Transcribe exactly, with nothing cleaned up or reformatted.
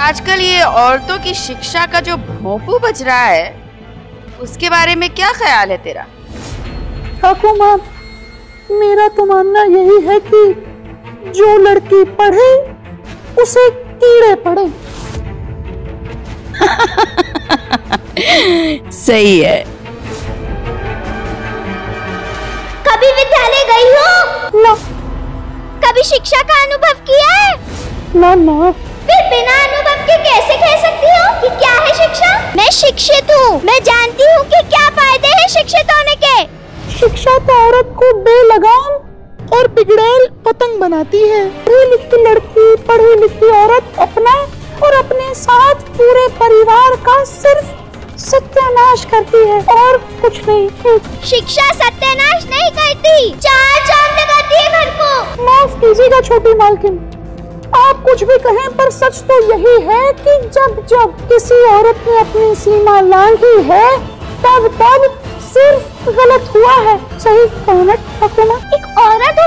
आजकल ये औरतों की शिक्षा का जो भोंपू बज रहा है, उसके बारे में क्या ख्याल है तेरा? ठाकुर माँ, मेरा तो मानना यही है कि जो लड़की पढ़े उसे कीड़े पड़े। सही है। कभी विद्यालय गई हो? ना। कभी शिक्षा का अनुभव किया है? ना ना। फिर बिना अनुभव के कैसे कह सकती हो कि क्या है शिक्षा? मैं शिक्षित हूँ, मैं जानती हूँ कि क्या फायदे हैं शिक्षित होने के। शिक्षा तो औरत को बेलगाम और बिगड़ैल पतंग बनाती है। पढ़ी लिखी लड़की, पढ़ी लिखी औरत अपना और अपने साथ पूरे परिवार का सिर्फ सत्यानाश करती है और कुछ नहीं। शिक्षा सत्यानाश नहीं करती, चार चांद लगाती है घर को। माफ कीजिएगा छोटी मालकिन, आप कुछ भी कहें पर सच तो यही है कि जब जब किसी औरत ने अपनी सीमा लांघी है तब तब सिर्फ गलत हुआ है। सही कहा ना ठाकुर माँ? एक औरत